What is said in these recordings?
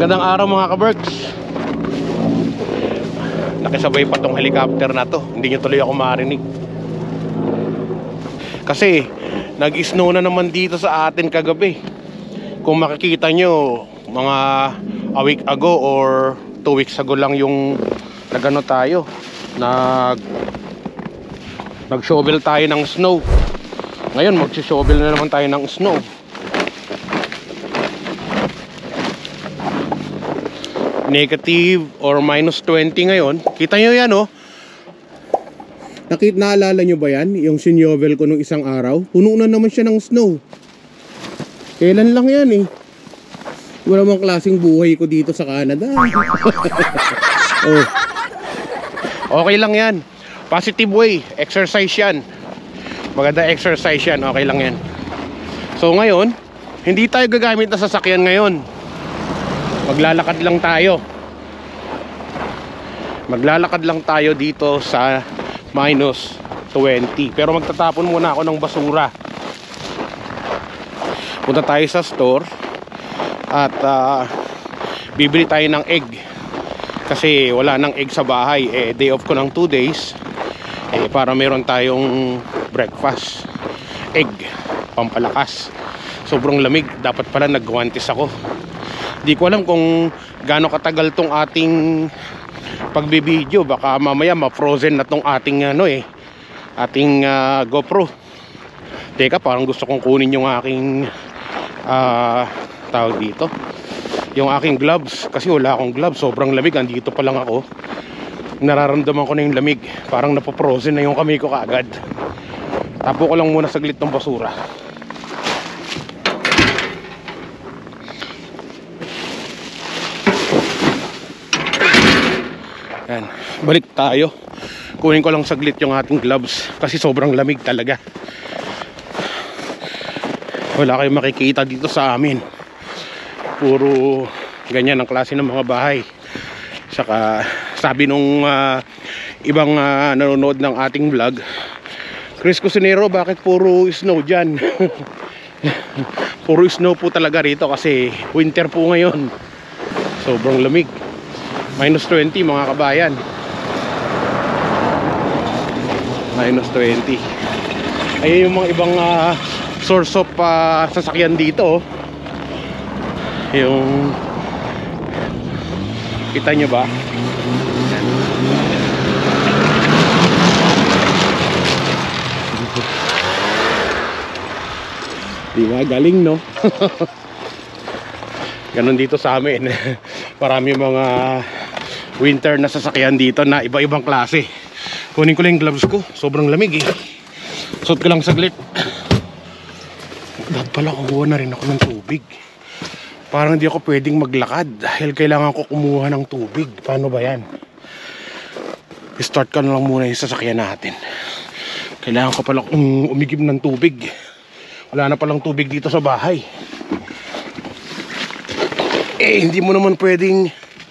Magandang araw mga ka-Berks. Nakisabay pa tong helicopter na to. Hindi nyo tuloy ako marinig kasi nag-snow na naman dito sa atin kagabi. Kung makikita nyo, mga a week ago or 2 weeks ago lang yung nagano tayo, nag-shovel tayo ng snow. Ngayon mag-shovel na naman tayo ng snow. Negative or minus 20 ngayon. Kita nyo yan, oh. Naalala nyo ba yan? Yung sinyovel ko nung isang araw. Puno na naman siya ng snow. Kailan lang yan eh. Wala mang klaseng buhay ko dito sa Canada. Oh. Okay lang yan. Positive way. Exercise yan. Maganda exercise yan. Okay lang yan. So ngayon, hindi tayo gagamit na sasakyan ngayon. Maglalakad lang tayo. Maglalakad lang tayo dito sa minus 20. Pero magtatapon muna ako ng basura. Punta tayo sa store at bibili tayo ng egg. Kasi wala nang egg sa bahay. Day off ko ng 2 days. Para meron tayong breakfast. Egg. Pampalakas. Sobrang lamig. Dapat pala nagguwantes ako. Di ko alam kung gaano katagal tong ating pagbibideo. Baka mamaya ma-frozen na tong ating ating GoPro. Teka, parang gusto kong kunin yung aking tawag dito, yung aking gloves. Kasi wala akong gloves, sobrang lamig. Andito pa lang ako, nararamdaman ko na yung lamig. Parang napo-frozen na yung kamay ko kaagad. Tapo ko lang muna saglit ng basura. Yan, balik tayo. Kunin ko lang saglit yung ating gloves kasi sobrang lamig talaga. Wala kayong makikita dito sa amin. Puro ganyan ang klase ng mga bahay. Saka sabi nung ibang nanonood ng ating vlog, Chris Cusinero, bakit puro snow dyan? Puro snow po talaga rito kasi winter po ngayon. Sobrang lamig. Minus 20 mga kabayan. Minus 20. Ayun yung mga ibang source of sasakyan dito. Yung kita nyo ba? Diba? Galing, no? Ganon dito sa amin. Marami mga winter na sasakyan dito na iba-ibang klase. Kunin ko lang yung gloves ko. Sobrang lamig eh. Suot ko lang saglit. Dapat pala kukuha na rin ako ng tubig. Parang hindi ako pwedeng maglakad dahil kailangan ko kumuha ng tubig. Paano ba yan? Start ka na lang muna yung sasakyan natin. Kailangan ko pala umigib ng tubig. Wala na palang tubig dito sa bahay. Hindi mo naman pwedeng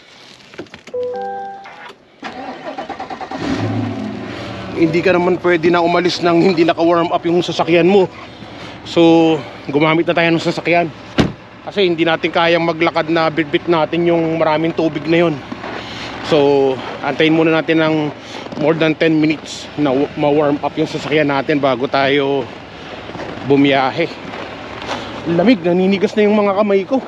ka naman pwede na umalis nang hindi naka-warm up yung sasakyan mo. So gumamit na tayo ng sasakyan kasi hindi natin kayang maglakad na bitbit natin yung maraming tubig na yun. So antayin muna natin ng more than 10 minutes na ma-warm up yung sasakyan natin bago tayo bumiyahe. Lamig, naninigas na yung mga kamay ko.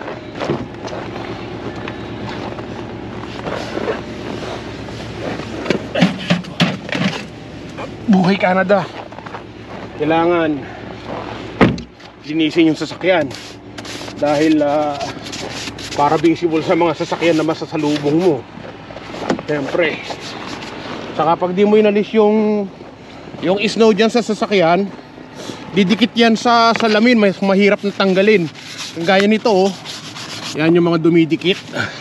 Buhay Canada, kailangan linisin yung sasakyan dahil para visible sa mga sasakyan na masasalubong mo. Siyempre, saka pag di mo inalis yung snow dyan sa sasakyan, didikit yan sa salamin, mas mahirap na tanggalin. Gaya nito, oh. Yan yung mga dumidikit.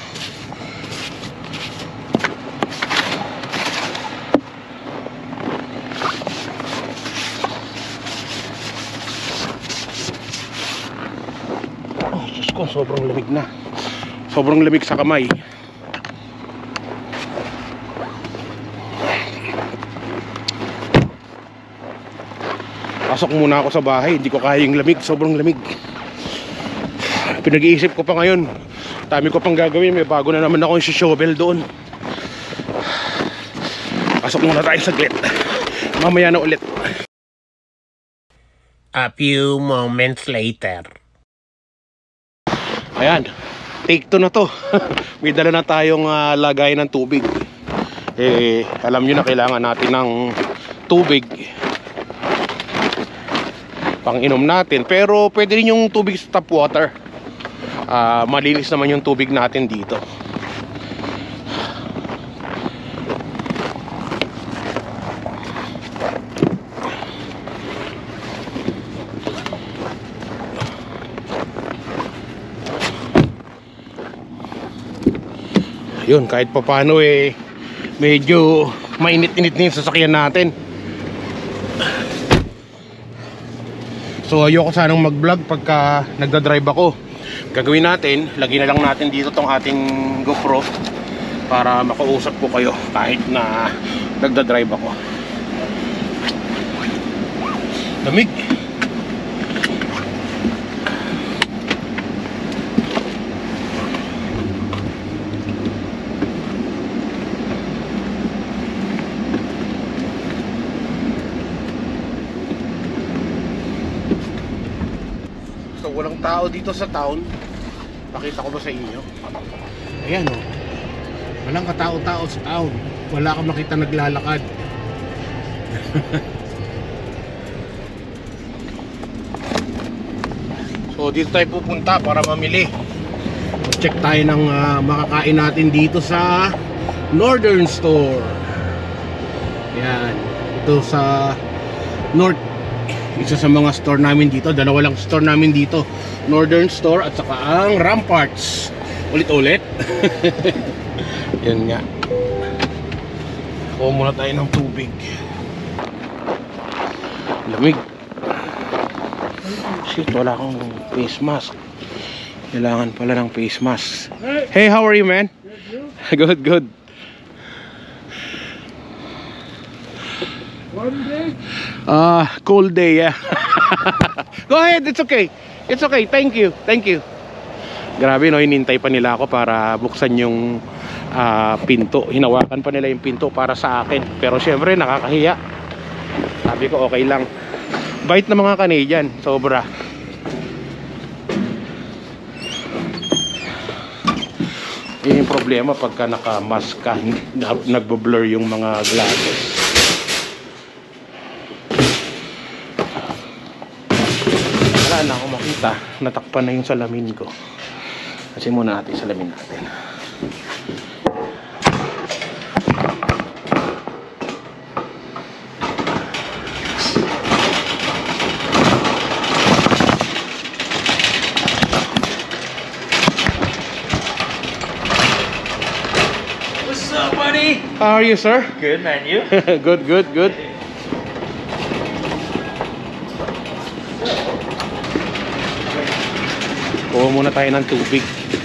Sobrang lamig na. Sobrang lamig sa kamay. Pasok muna ako sa bahay. Hindi ko kaya yung lamig. Sobrang lamig. Pinag-iisip ko pa ngayon Dami ko pang gagawin. May bago na naman ako yung shovel doon. Pasok muna tayo saglit. Mamaya na ulit. A few moments later. Ayan. Take 2 na to. May dala na tayong lagay ng tubig. Alam nyo na kailangan natin ng tubig pang inom natin. Pero pwede rin yung tubig sa tap water. Malinis naman yung tubig natin dito. Yun, kahit papaano medyo mainit-init na yung sasakyan natin. So ayoko sanang mag-vlog pagka nagda-drive ako. Gagawin natin, lagyan na lang natin dito tong ating GoPro para makausap ko kayo kahit na nagda-drive ako. Lamig. Walang tao dito sa town. Pakita ko ba sa inyo? Ayan o. Walang katao-tao sa town. Wala kang makita naglalakad. So dito tayo pupunta para mamili. Check tayo ng makakain natin dito sa Northern Store. Ayan. Ito sa North. Isa sa mga store namin dito. Dalawa lang store namin dito. Northern Store at saka ang Ramparts. Ulit-ulit. Yan nga. Kuha muna tayo ng tubig. Lamig. Shit, wala akong face mask. Kailangan pala ng face mask. Hey, how are you, man? Good, good. Cold day, yeah. Go ahead, it's okay. It's okay, thank you, thank you. Grabe no, hinintay pa nila ako para buksan yung pinto. Hinawakan pa nila yung pinto para sa akin. Pero syempre nakakahiya. Sabi ko okay lang. Bait na mga Canadian, sobra. Yun yung problema pagka naka-mask ka, nagbo-blur yung mga glasses. Wala na ako makita, natakpan na yung salamin ko. Kasi muna natin salamin natin. What's up, buddy? How are you, sir? Good, man. You? Good, good, good. Kuha muna tayo ng tubig.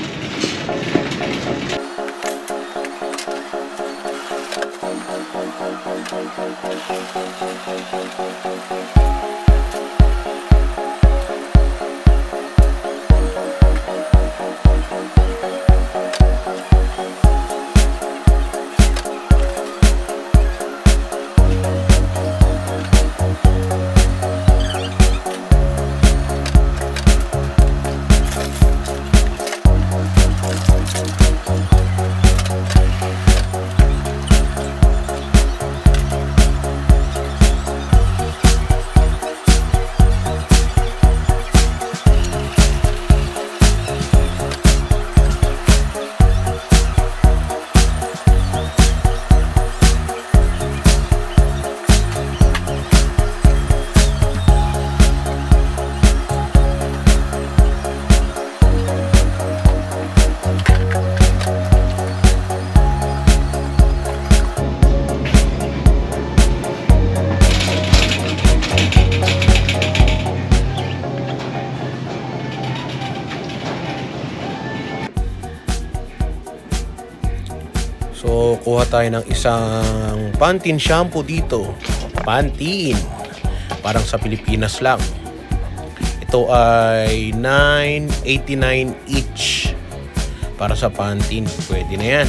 So, kuha tayo ng isang Pantene shampoo dito. Pantene. Parang sa Pilipinas lang. Ito ay $9.89 each. para sa Pantene. Pwede na yan.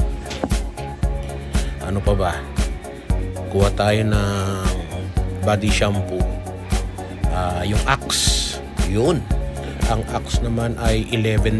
Ano pa ba? Kuha tayo ng body shampoo. Yung Axe. Yun. Ang Axe naman ay $11.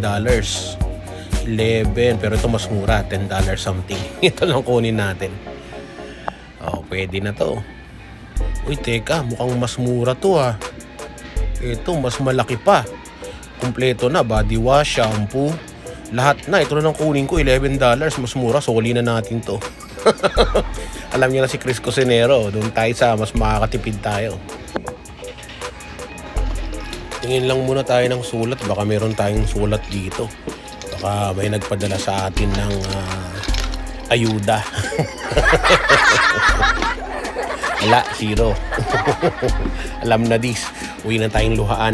11, pero ito mas mura, $10 something. Ito lang kunin natin. Pwede na to. Uy, teka, mukhang mas mura to Ito, mas malaki pa. Kumpleto na, body wash, shampoo, lahat na. Ito na lang kunin ko, $11. Mas mura, soli na natin to. Alam niyo na si Chris Cusinero, doon tayo sa mas makakatipid tayo. Tingin lang muna tayo ng sulat, baka meron tayong sulat dito. Baka may nagpadala sa atin ng ayuda. Wala, zero. Alam na this, uwi na tayong luhaan.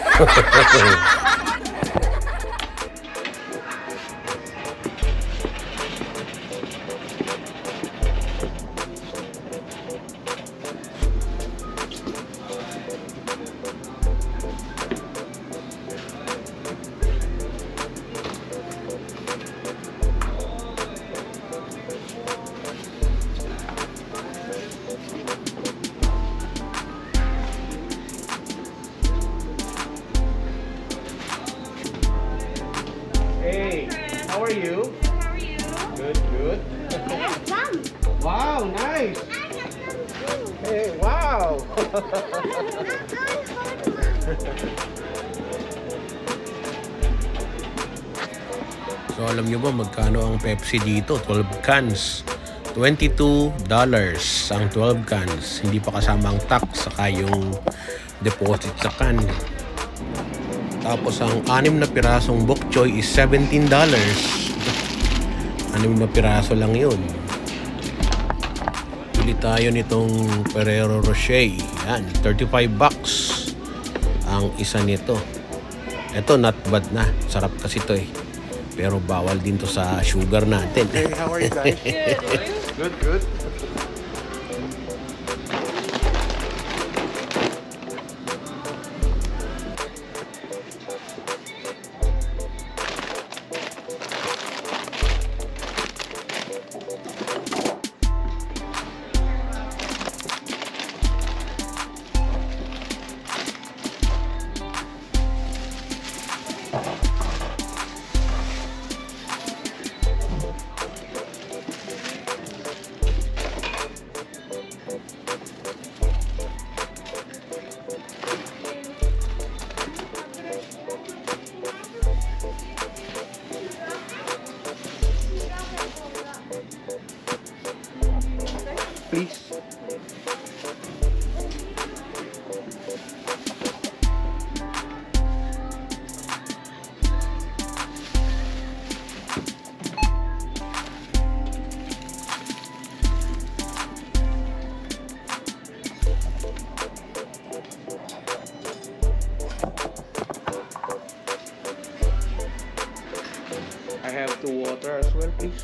Hey, how are you? How are you? Good, good. I have some. Wow, nice. I have some too. Hey, wow. So alam nyo ba magkano ang Pepsi dito? 12 cans. $22 ang 12 cans. Hindi pa kasama ang tax saka yung deposit sa can. Tapos ang 6 na pirasong bok choy is $17. 6 na piraso lang yun. Bili tayo nitong Ferrero Rocher. Yan, $35 ang isa nito. Ito not bad na. Sarap kasi ito Pero bawal din to sa sugar natin. Hey, how are you guys? Good, good. Please. I have 2 water as well, please.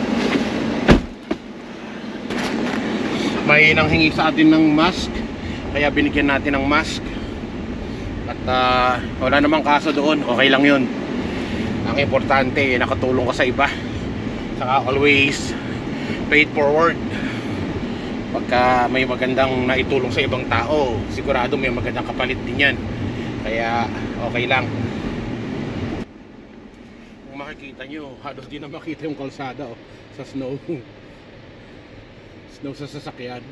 May nanghingi sa atin ng mask. Kaya binigyan natin ng mask. At wala namang kaso doon. Okay lang yun. Ang importante, nakatulong ka sa iba. Saka always pay it forward. Pagka may magandang naitulong sa ibang tao, sigurado may magandang kapalit din yan. Kaya okay lang. Kung makikita nyo, halos di na makita yung kalsada sa snow. Snow sa sasakyan.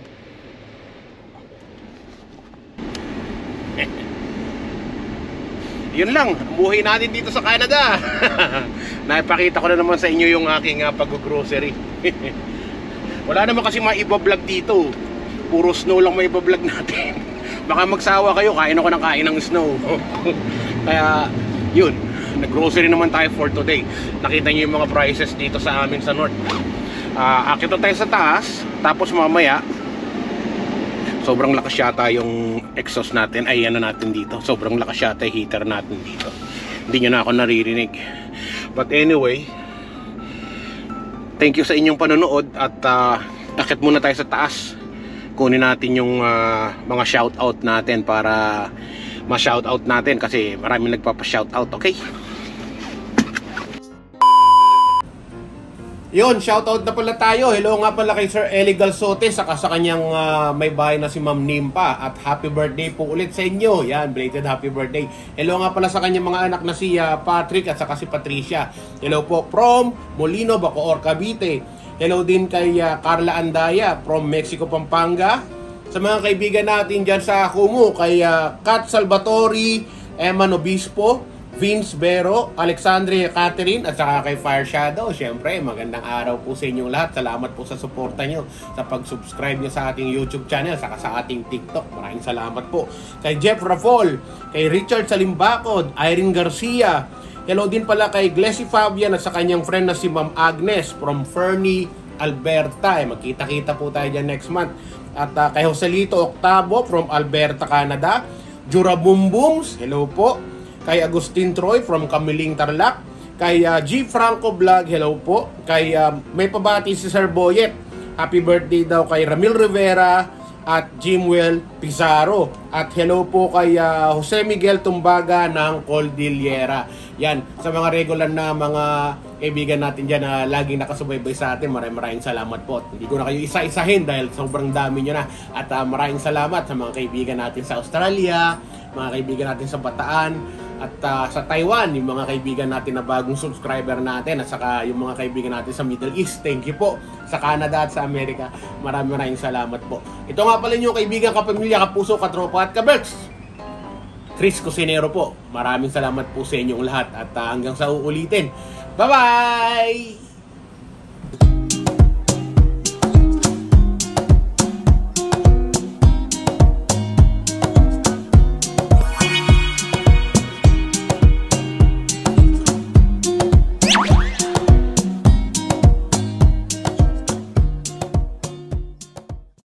Yun lang, ang buhay natin dito sa Canada. Naipakita ko na naman sa inyo yung aking pag-grocery. Wala naman kasi maiba-vlog dito. Puro snow lang maiba-vlog natin. Baka magsawa kayo, kain ako ng kain ng snow. Kaya yun, nag-grocery naman tayo for today. Nakita nyo yung mga prices dito sa amin sa north. Akit tayo sa taas. Tapos mamaya sobrang lakas yata yung exhaust natin. Ay ano natin dito, sobrang lakas yata yung heater natin dito. Hindi nyo na ako naririnig. But anyway, thank you sa inyong panonood. At akit muna tayo sa taas. Kunin natin yung mga shoutout natin para ma-shoutout natin. Kasi maraming nagpapa-shoutout, okay? Yun, shoutout na pala tayo. Hello nga pala kay Sir Eli Galsote, saka sa kanyang may bahay na si Ma'am Nimpa. At happy birthday po ulit sa inyo. Yan, belated happy birthday. Hello nga pala sa kanyang mga anak na si Patrick at saka si Patricia. Hello po from Molino, Bacoor, Cavite. Hello din kay Carla Andaya from Mexico, Pampanga. Sa mga kaibigan natin dyan sa Kumu, kay Kat Salvatori, Emma Nobispo, Vince Vero, Alexandria Catherine, at saka kay Fire Shadow. Siyempre, magandang araw po sa inyong lahat. Salamat po sa suporta nyo, sa pag-subscribe nyo sa ating YouTube channel, saka sa ating TikTok. Maraming salamat po. Kay Jeff Rafol, kay Richard Salimbacod, Irene Garcia. Hello din pala kay Glessy Fabian at sa kanyang friend na si Ma'am Agnes from Fernie, Alberta. Magkita-kita po tayo dyan next month. At kay Joselito Octavo from Alberta, Canada. Jura Bumbums, hello po. Kay Agustin Troy from Camiling, Tarlac. Kay G. Franco Vlog, hello po. Kay may pabati si Sir Boyet. Happy birthday daw kay Ramil Rivera at Jimwell Pizarro. At hello po kay Jose Miguel Tumbaga ng Cordillera. Yan, sa mga regular na mga kaibigan natin dyan na laging nakasubaybay sa atin, maraming salamat po. Hindi ko na kayo isa-isahin dahil sobrang dami nyo na. At maraming salamat sa mga kaibigan natin sa Australia, mga kaibigan natin sa Bataan, at sa Taiwan, yung mga kaibigan natin na bagong subscriber natin, at saka yung mga kaibigan natin sa Middle East. Thank you po. Sa Canada at sa Amerika, maraming salamat po. Ito nga pala yung kaibigan, kapamilya, kapuso, katropa at kaberks, Chris Cusinero po. Maraming salamat po sa inyong lahat at hanggang sa uulitin. Bye-bye!